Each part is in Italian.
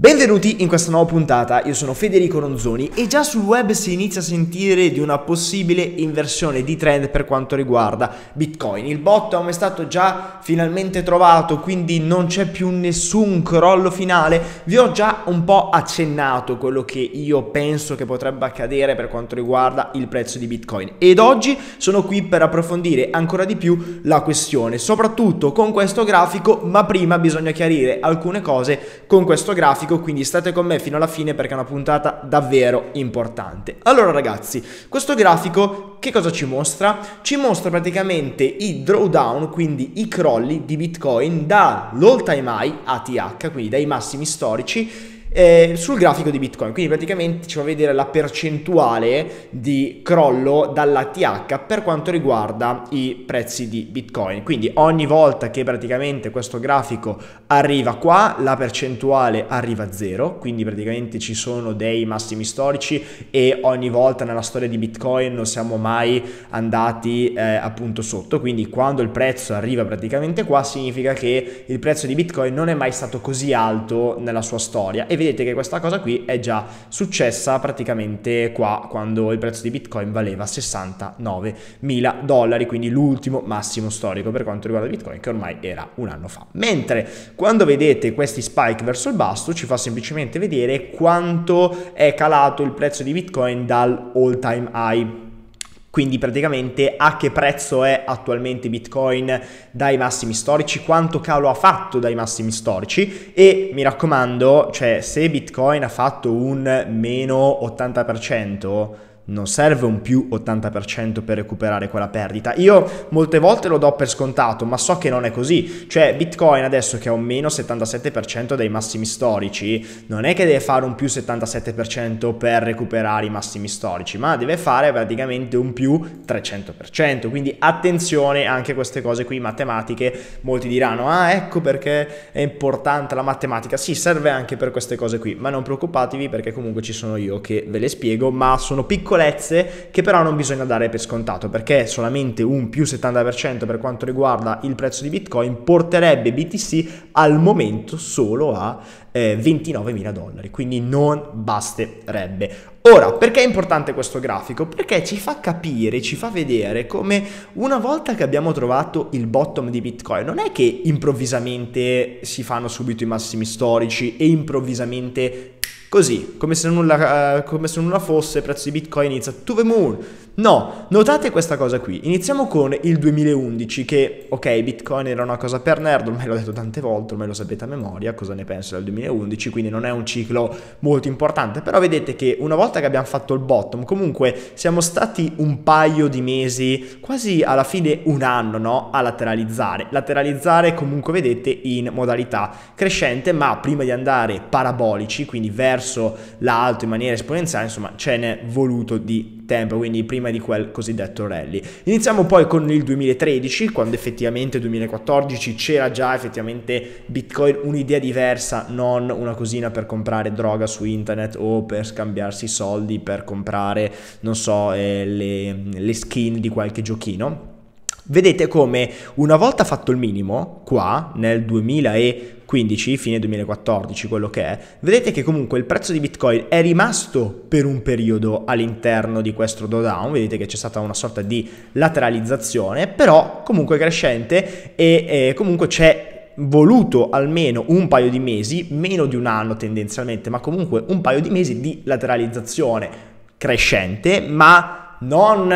Benvenuti in questa nuova puntata, io sono Federico Ronzoni e già sul web si inizia a sentire di una possibile inversione di trend per quanto riguarda Bitcoin. Il bottom è stato già finalmente trovato, quindi non c'è più nessun crollo finale. Vi ho già un po' accennato quello che io penso che potrebbe accadere per quanto riguarda il prezzo di Bitcoin ed oggi sono qui per approfondire ancora di più la questione, soprattutto con questo grafico, ma prima bisogna chiarire alcune cose con questo grafico. Quindi state con me fino alla fine perché è una puntata davvero importante. Allora ragazzi, questo grafico che cosa ci mostra? Ci mostra praticamente i drawdown, quindi i crolli di Bitcoin dall'all time high ATH, quindi dai massimi storici, sul grafico di Bitcoin. Quindi praticamente ci fa vedere la percentuale di crollo dall'ATH per quanto riguarda i prezzi di Bitcoin. Quindi ogni volta che praticamente questo grafico arriva qua, la percentuale arriva a zero, quindi praticamente ci sono dei massimi storici e ogni volta nella storia di Bitcoin non siamo mai andati appunto sotto. Quindi quando il prezzo arriva praticamente qua significa che il prezzo di Bitcoin non è mai stato così alto nella sua storia, e vedete che questa cosa qui è già successa praticamente qua quando il prezzo di Bitcoin valeva $69.000, quindi l'ultimo massimo storico per quanto riguarda Bitcoin, che ormai era un anno fa. Mentre quando vedete questi spike verso il basso ci fa semplicemente vedere quanto è calato il prezzo di Bitcoin dal all time high. Quindi praticamente a che prezzo è attualmente Bitcoin dai massimi storici, quanto calo ha fatto dai massimi storici. E mi raccomando, cioè se Bitcoin ha fatto un meno 80%, non serve un più 80% per recuperare quella perdita. Io molte volte lo do per scontato, ma so che non è così. Cioè Bitcoin adesso che ha un meno 77% dai massimi storici, non è che deve fare un più 77% per recuperare i massimi storici, ma deve fare praticamente un più 300%. Quindi attenzione anche a queste cose qui matematiche. Molti diranno, ah ecco perché è importante la matematica. Sì, serve anche per queste cose qui, ma non preoccupatevi perché comunque ci sono io che ve le spiego, ma sono piccolezze che però non bisogna dare per scontato, perché solamente un più 70% per quanto riguarda il prezzo di Bitcoin porterebbe BTC al momento solo a $29.000, quindi non basterebbe. Ora, perché è importante questo grafico? Perché ci fa capire, ci fa vedere come una volta che abbiamo trovato il bottom di Bitcoin, non è che improvvisamente si fanno subito i massimi storici e improvvisamente così, come se nulla fosse, il prezzo di Bitcoin inizia to the moon. No, notate questa cosa qui. Iniziamo con il 2011 che, ok, Bitcoin era una cosa per nerd, ormai l'ho detto tante volte, ormai lo sapete a memoria cosa ne penso del 2011, quindi non è un ciclo molto importante, però vedete che una volta che abbiamo fatto il bottom, comunque siamo stati un paio di mesi, quasi alla fine un anno, no? A lateralizzare comunque vedete in modalità crescente, ma prima di andare parabolici, quindi verso l'alto in maniera esponenziale, insomma ce n'è voluto di tempo, quindi prima di quel cosiddetto rally. Iniziamo poi con il 2013, quando effettivamente 2014 c'era già effettivamente Bitcoin un'idea diversa, non una cosina per comprare droga su internet o per scambiarsi soldi per comprare, non so, le skin di qualche giochino. Vedete come una volta fatto il minimo, qua nel 2015, fine 2014, quello che è, vedete che comunque il prezzo di Bitcoin è rimasto per un periodo all'interno di questo drawdown, vedete che c'è stata una sorta di lateralizzazione, però comunque crescente e comunque c'è voluto almeno un paio di mesi, meno di un anno tendenzialmente, ma comunque un paio di mesi di lateralizzazione crescente, ma non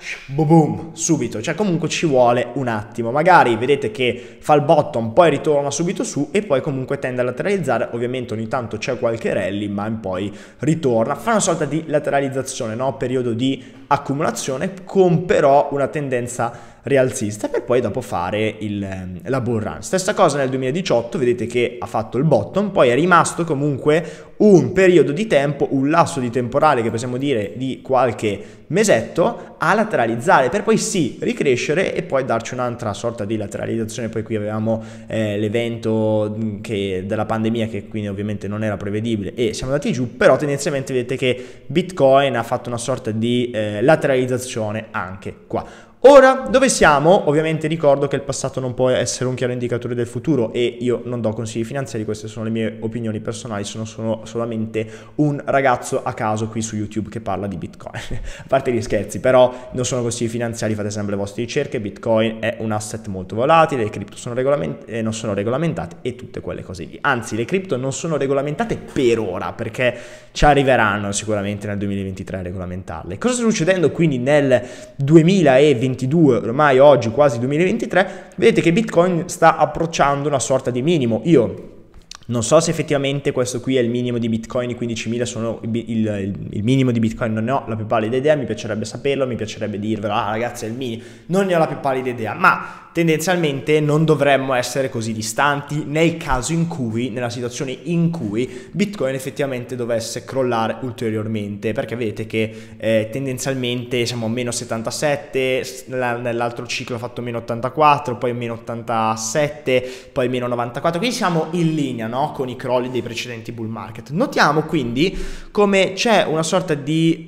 boom subito, cioè comunque ci vuole un attimo. Magari vedete che fa il bottom, poi ritorna subito su e poi comunque tende a lateralizzare. Ovviamente ogni tanto c'è qualche rally, ma poi ritorna, fa una sorta di lateralizzazione, no? Periodo di accumulazione con però una tendenza rialzista per poi dopo fare la bull run. Stessa cosa nel 2018, vedete che ha fatto il bottom, poi è rimasto comunque un periodo di tempo, un lasso di temporale che possiamo dire di qualche mesetto a lateralizzare per poi sì ricrescere e poi darci un'altra sorta di lateralizzazione. Poi qui avevamo l'evento della pandemia che quindi ovviamente non era prevedibile e siamo andati giù, però tendenzialmente vedete che Bitcoin ha fatto una sorta di lateralizzazione anche qua. Ora, dove siamo? Ovviamente ricordo che il passato non può essere un chiaro indicatore del futuro e io non do consigli finanziari, queste sono le mie opinioni personali, sono solamente un ragazzo a caso qui su YouTube che parla di Bitcoin. A parte gli scherzi, però non sono consigli finanziari, fate sempre le vostre ricerche, Bitcoin è un asset molto volatile, le cripto non sono regolamentate e tutte quelle cose lì. Anzi, le cripto non sono regolamentate per ora, perché ci arriveranno sicuramente nel 2023 a regolamentarle. Cosa sta succedendo quindi nel 2022, ormai oggi quasi 2023? Vedete che Bitcoin sta approcciando una sorta di minimo. Io non so se effettivamente questo qui è il minimo di Bitcoin, i 15.000 sono il minimo di Bitcoin, non ne ho la più pallida idea, mi piacerebbe saperlo, mi piacerebbe dirvelo, ragazzi è il minimo, non ne ho la più pallida idea, ma tendenzialmente non dovremmo essere così distanti nel caso in cui, nella situazione in cui Bitcoin effettivamente dovesse crollare ulteriormente, perché vedete che tendenzialmente siamo a meno 77, nell'altro ciclo ha fatto meno 84, poi meno 87, poi meno 94, quindi siamo in linea, no? Con i crolli dei precedenti bull market. Notiamo quindi come c'è una sorta di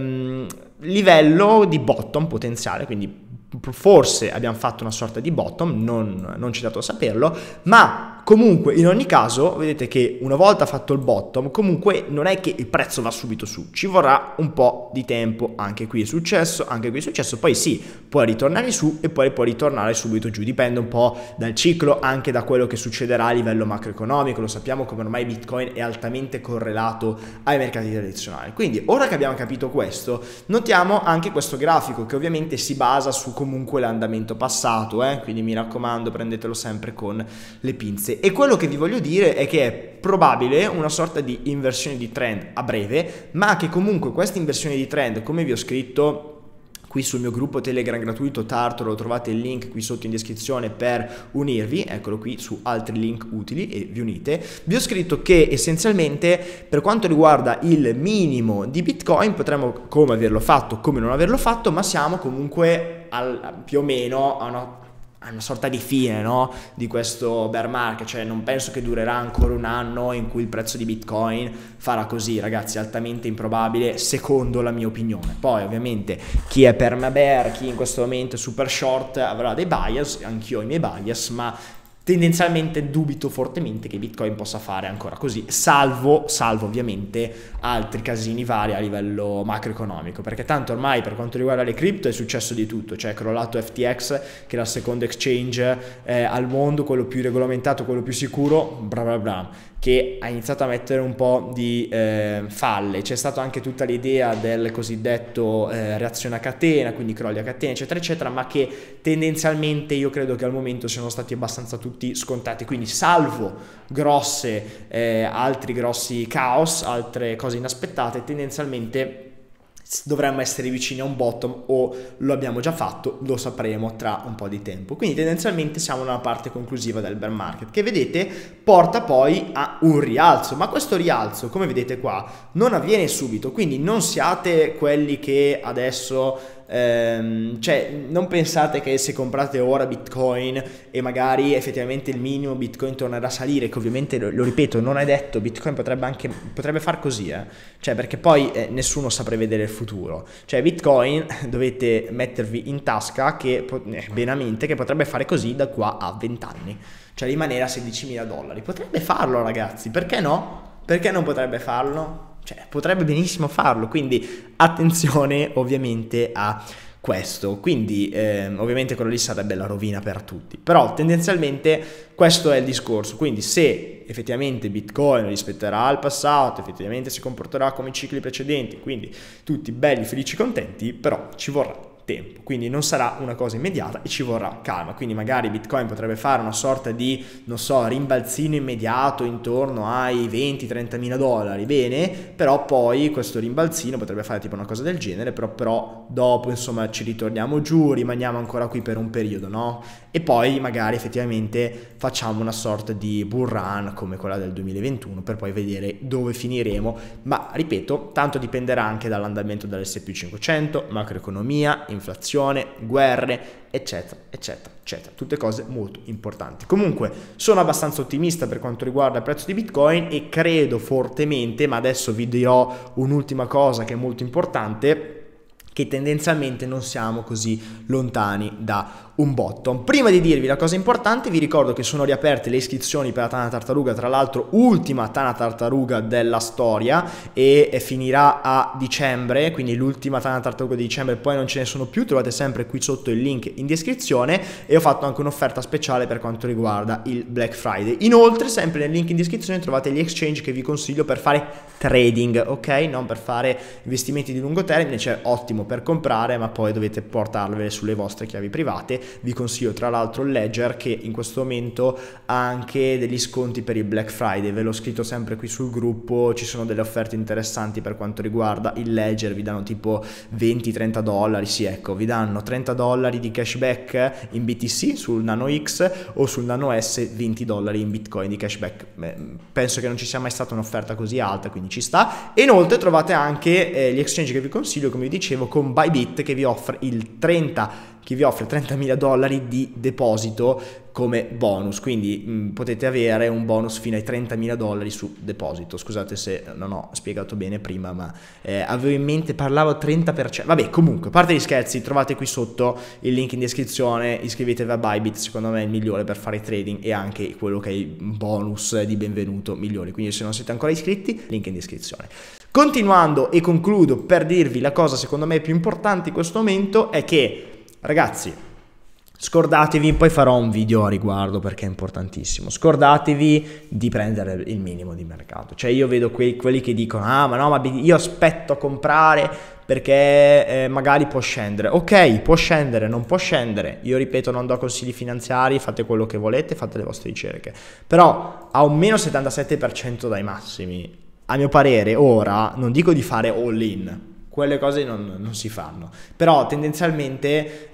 livello di bottom potenziale, quindi forse abbiamo fatto una sorta di bottom, non c'è dato a saperlo, ma comunque in ogni caso vedete che una volta fatto il bottom comunque non è che il prezzo va subito su, ci vorrà un po' di tempo. Anche qui è successo, poi sì, può ritornare su e poi può ritornare subito giù, dipende un po' dal ciclo, anche da quello che succederà a livello macroeconomico. Lo sappiamo come ormai Bitcoin è altamente correlato ai mercati tradizionali. Quindi ora che abbiamo capito questo, notiamo anche questo grafico che ovviamente si basa su comunque l'andamento passato, quindi mi raccomando prendetelo sempre con le pinze. E quello che vi voglio dire è che è probabile una sorta di inversione di trend a breve, ma che comunque questa inversione di trend, come vi ho scritto qui sul mio gruppo Telegram gratuito Tartoro, trovate il link qui sotto in descrizione per unirvi, eccolo qui su altri link utili e vi unite, vi ho scritto che essenzialmente per quanto riguarda il minimo di Bitcoin potremmo come averlo fatto, come non averlo fatto, ma siamo comunque più o meno a una sorta di fine, no? Di questo bear market, cioè non penso che durerà ancora un anno in cui il prezzo di Bitcoin farà così, ragazzi, altamente improbabile secondo la mia opinione. Poi ovviamente chi è perma bear, chi in questo momento è super short avrà dei bias, anch'io ho i miei bias, ma tendenzialmente dubito fortemente che Bitcoin possa fare ancora così, salvo ovviamente altri casini vari a livello macroeconomico, perché tanto ormai per quanto riguarda le cripto è successo di tutto, cioè è crollato FTX che è la seconda exchange al mondo, quello più regolamentato, quello più sicuro, bla bla bla, che ha iniziato a mettere un po' di falle. C'è stata anche tutta l'idea del cosiddetto reazione a catena, quindi crolli a catena eccetera eccetera, ma che tendenzialmente io credo che al momento siano stati abbastanza tutti scontati, quindi salvo altri grossi caos, altre cose inaspettate, tendenzialmente dovremmo essere vicini a un bottom, o lo abbiamo già fatto, lo sapremo tra un po' di tempo. Quindi tendenzialmente siamo nella parte conclusiva del bear market, che vedete porta poi a un rialzo, ma questo rialzo, come vedete qua, non avviene subito, quindi non siate quelli che adesso cioè non pensate che se comprate ora Bitcoin e magari effettivamente il minimo Bitcoin tornerà a salire, che ovviamente lo ripeto non è detto, Bitcoin potrebbe far così, cioè perché poi nessuno sa prevedere il futuro, cioè Bitcoin dovete mettervi in tasca che benamente che potrebbe fare così da qua a 20 anni, cioè rimanere a $16.000, potrebbe farlo ragazzi, perché no? Perché non potrebbe farlo? Cioè potrebbe benissimo farlo, quindi attenzione ovviamente a questo. Quindi ovviamente quello lì sarebbe la rovina per tutti, però tendenzialmente questo è il discorso. Quindi se effettivamente Bitcoin rispetterà il passato, effettivamente si comporterà come i cicli precedenti, quindi tutti belli, felici, contenti, però ci vorrà tempo, quindi non sarà una cosa immediata e ci vorrà calma. Quindi magari Bitcoin potrebbe fare una sorta di, non so, rimbalzino immediato intorno ai 20-30 mila dollari, bene, però poi questo rimbalzino potrebbe fare tipo una cosa del genere, però dopo insomma ci ritorniamo giù, rimaniamo ancora qui per un periodo, no? E poi magari effettivamente facciamo una sorta di bull run come quella del 2021 per poi vedere dove finiremo, ma ripeto, tanto dipenderà anche dall'andamento dell'S&P 500, macroeconomia, inflazione, guerre, eccetera, eccetera, eccetera. Tutte cose molto importanti. Comunque sono abbastanza ottimista per quanto riguarda il prezzo di Bitcoin e credo fortemente, ma adesso vi dirò un'ultima cosa che è molto importante, che tendenzialmente non siamo così lontani da un bottom. Prima di dirvi la cosa importante, vi ricordo che sono riaperte le iscrizioni per la Tana Tartaruga, tra l'altro ultima Tana Tartaruga della storia, e finirà a dicembre, quindi l'ultima Tana Tartaruga di dicembre, poi non ce ne sono più, trovate sempre qui sotto il link in descrizione, e ho fatto anche un'offerta speciale per quanto riguarda il Black Friday. Inoltre, sempre nel link in descrizione trovate gli exchange che vi consiglio per fare trading, ok? Non per fare investimenti di lungo termine, cioè ottimo per comprare, ma poi dovete portarvele sulle vostre chiavi private. Vi consiglio tra l'altro il Ledger, che in questo momento ha anche degli sconti per il Black Friday, ve l'ho scritto sempre qui sul gruppo, ci sono delle offerte interessanti per quanto riguarda il Ledger, vi danno tipo 20-30 dollari, sì ecco, vi danno 30 dollari di cashback in BTC sul Nano X o sul Nano S, 20 dollari in Bitcoin di cashback. Penso che non ci sia mai stata un'offerta così alta, quindi ci sta. E inoltre trovate anche gli exchange che vi consiglio, come vi dicevo, con Bybit, che vi offre 30.000 dollari di deposito come bonus, quindi potete avere un bonus fino ai 30.000 dollari su deposito. Scusate se non ho spiegato bene prima, ma avevo in mente, parlavo 30%, vabbè, comunque, a parte gli scherzi, trovate qui sotto il link in descrizione, iscrivetevi a Bybit, secondo me è il migliore per fare trading e anche quello che è il bonus di benvenuto migliore, quindi se non siete ancora iscritti, link in descrizione. Continuando e concludo per dirvi la cosa secondo me più importante in questo momento è che, ragazzi, scordatevi, poi farò un video a riguardo perché è importantissimo, scordatevi di prendere il minimo di mercato. Cioè io vedo quelli che dicono ah ma no, ma io aspetto a comprare perché magari può scendere. Ok, può scendere, non può scendere, io ripeto, non do consigli finanziari, fate quello che volete, fate le vostre ricerche, però a un meno 77% dai massimi, a mio parere ora non dico di fare all in, quelle cose non si fanno, però tendenzialmente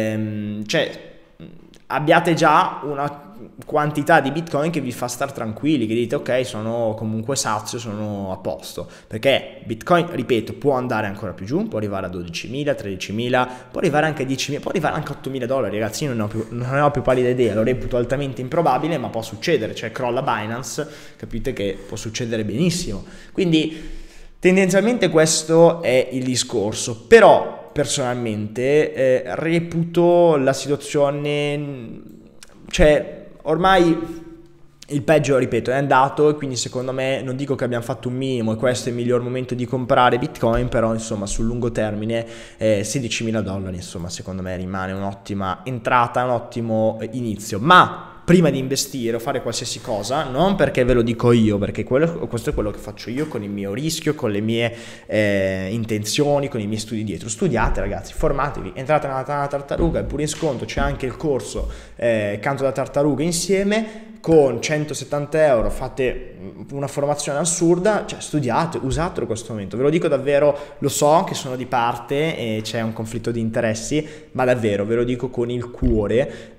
cioè, abbiate già una quantità di Bitcoin che vi fa star tranquilli, che dite ok, sono comunque sazio, sono a posto, perché Bitcoin, ripeto, può andare ancora più giù, può arrivare a 12.000, 13.000, può arrivare anche a 10.000, può arrivare anche a 8.000 dollari, ragazzi, io non ho più pallida idea, lo reputo altamente improbabile, ma può succedere, cioè crolla Binance, capite che può succedere benissimo, quindi tendenzialmente questo è il discorso, però personalmente reputo la situazione, cioè ormai il peggio, ripeto, è andato, e quindi secondo me non dico che abbiamo fatto un minimo e questo è il miglior momento di comprare Bitcoin, però insomma sul lungo termine 16.000 dollari insomma secondo me rimane un'ottima entrata, un ottimo inizio, ma prima di investire o fare qualsiasi cosa, non perché ve lo dico io, perché questo è quello che faccio io con il mio rischio, con le mie intenzioni, con i miei studi dietro. Studiate ragazzi, formatevi, entrate nella Tana Tartaruga, è pure in sconto, c'è anche il corso Canto da Tartaruga insieme, con 170 euro fate una formazione assurda, cioè studiate, usatelo questo momento, ve lo dico davvero, lo so che sono di parte e c'è un conflitto di interessi, ma davvero ve lo dico con il cuore,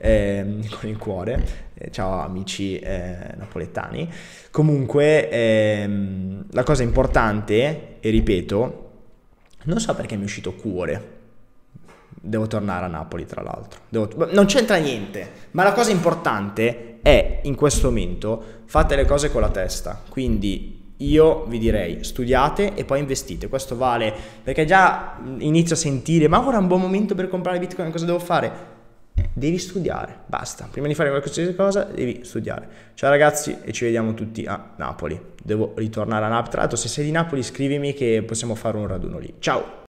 ciao amici napoletani. Comunque la cosa importante, e ripeto, non so perché mi è uscito cuore, devo tornare a Napoli tra l'altro, non c'entra niente, ma la cosa importante è in questo momento fate le cose con la testa, quindi io vi direi studiate e poi investite, questo vale perché già inizio a sentire ma ora è un buon momento per comprare Bitcoin, cosa devo fare? Devi studiare, basta, prima di fare qualsiasi cosa devi studiare. Ciao ragazzi e ci vediamo tutti a Napoli, devo ritornare a Napoli, tra l'altro se sei di Napoli scrivimi che possiamo fare un raduno lì, ciao!